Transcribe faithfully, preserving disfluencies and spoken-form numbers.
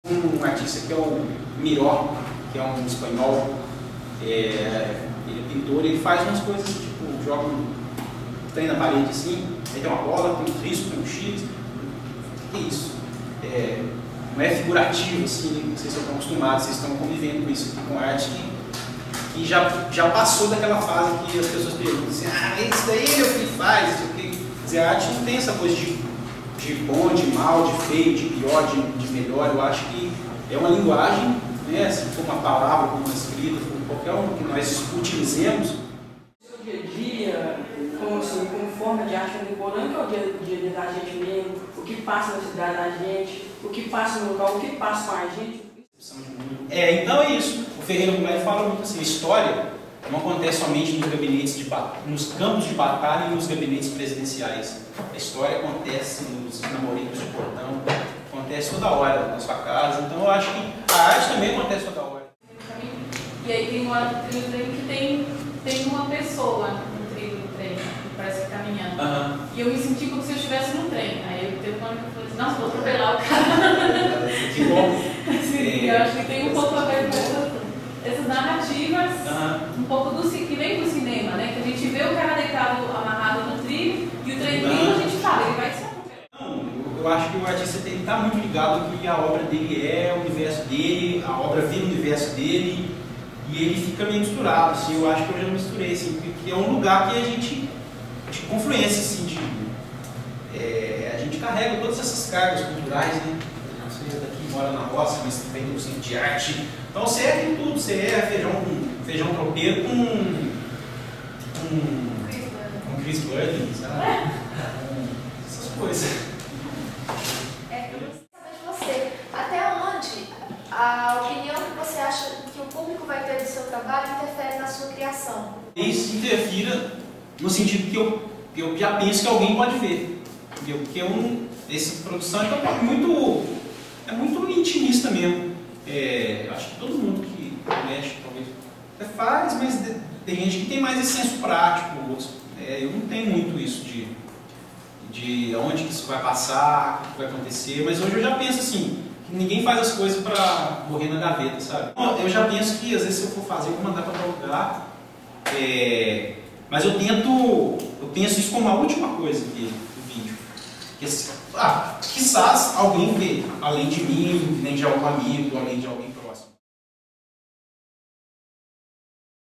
Um artista que é o Miró, que é um espanhol, é, ele é pintor, ele faz umas coisas tipo, joga um trem na parede assim, aí tem uma bola, tem um risco, tem um X, o que é isso? É, não é figurativo assim, não sei se vocês estão acostumados, vocês estão convivendo com isso aqui, com arte que, que já, já passou daquela fase que as pessoas perguntam assim, ah, isso daí meu filho faz, isso aqui. Quer dizer, a arte não tem essa coisa de, de bom, de mal, de feio, de pior, de, de melhor. Eu acho que é uma linguagem, né, se for uma palavra, como uma escrita, como qualquer uma que nós utilizemos. O seu dia a dia, como, assim, como forma de arte contemporânea, que é o dia a dia da gente mesmo, o que passa na cidade da gente, o que passa no local, o que passa com a gente. É, então é isso. O Ferreira Goulart fala muito assim, a história não acontece somente nos gabinetes de nos campos de batalha e nos gabinetes presidenciais. A história acontece nos namoricos de portão, acontece toda hora na sua casa. Então eu acho que a arte também acontece toda hora. E aí tem uma trilho que tem, tem uma pessoa no trilho do trem, que parece que caminhando. Uhum. E eu me senti como se eu estivesse no trem. Aí eu tenho uma que eu falei assim, nossa, vou atropelar o cara. Que bom. Sim, eu acho que tem um pouco a ver com essas, essas narrativas, uhum. um pouco do que vem do cinema, né? Que a gente vê o cara deitado, amarrado no trilho, e o trem vindo, a gente fala, ele vai se atropelar. Não, eu acho que o artista tem que estar muito ligado que a obra dele é o universo dele, a obra vira o universo dele, e ele fica meio misturado, assim, eu acho que eu já misturei, assim, porque é um lugar que a gente, de confluência, assim, de, é, a gente carrega todas essas cargas culturais, né? Você daqui mora na roça, mas vem no centro de arte, então você é de tudo, você é feijão, feijão tropeiro com, com, com Chris Burden, sabe? Essas coisas. É, eu preciso saber de você, até onde a opinião que você acha que o público vai ter do seu trabalho interfere na sua criação? Isso interfira no sentido que eu, que eu já penso que alguém pode ver. Entendeu? Porque um, essa produção é muito, é muito intimista mesmo. É, acho que todo mundo que mexe, talvez, faz, mas tem gente que tem mais esse senso prático. Outros, é, eu não tenho muito isso de, de onde que isso vai passar, o que vai acontecer, mas hoje eu já penso assim, que ninguém faz as coisas para morrer na gaveta, sabe? Eu já penso que às vezes se eu for fazer, eu vou mandar para tal lugar, é, mas eu tento, eu penso isso como a última coisa do vídeo. Que, ah, quizás alguém vê, além de mim, além de algum amigo, além de alguém próximo.